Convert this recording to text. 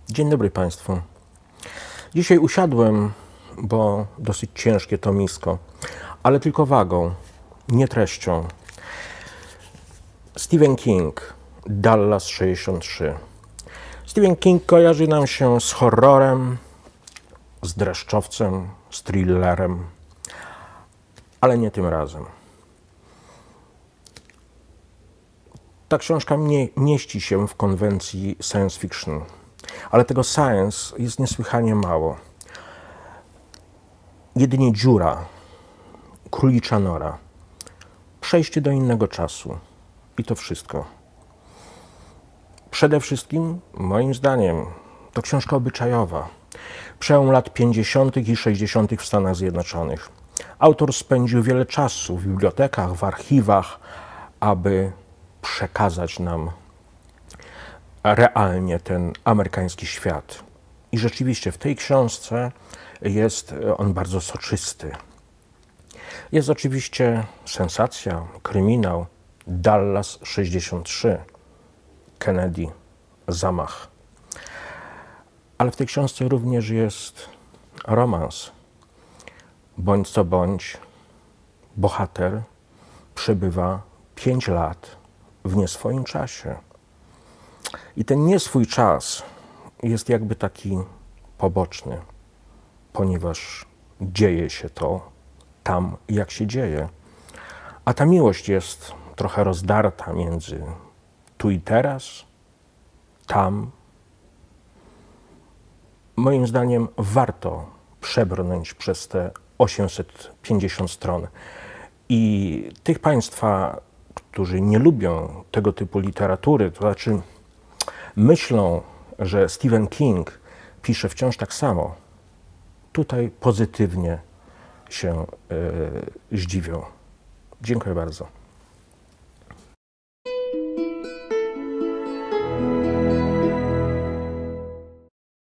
Dzień dobry Państwu. Dzisiaj usiadłem, bo dosyć ciężkie tomisko, ale tylko wagą, nie treścią. Stephen King, Dallas 63. Stephen King kojarzy nam się z horrorem, z dreszczowcem, z thrillerem, ale nie tym razem. Ta książka mieści się w konwencji science fiction, ale tego science jest niesłychanie mało. Jedynie dziura, królicza nora, przejście do innego czasu i to wszystko. Przede wszystkim, moim zdaniem, to książka obyczajowa. Przełom lat 50. i 60. w Stanach Zjednoczonych. Autor spędził wiele czasu w bibliotekach, w archiwach, aby przekazać nam realnie ten amerykański świat. I rzeczywiście w tej książce jest on bardzo soczysty. Jest oczywiście sensacja, kryminał, Dallas 63, Kennedy, zamach. Ale w tej książce również jest romans. Bądź co bądź, bohater przebywa 5 lat w nieswoim czasie. I ten nieswój czas jest jakby taki poboczny, ponieważ dzieje się to tam, jak się dzieje. A ta miłość jest trochę rozdarta między tu i teraz, tam. Moim zdaniem warto przebrnąć przez te 850 stron. I tych Państwa, którzy nie lubią tego typu literatury, to znaczy myślą, że Stephen King pisze wciąż tak samo, tutaj pozytywnie się zdziwią. Dziękuję bardzo.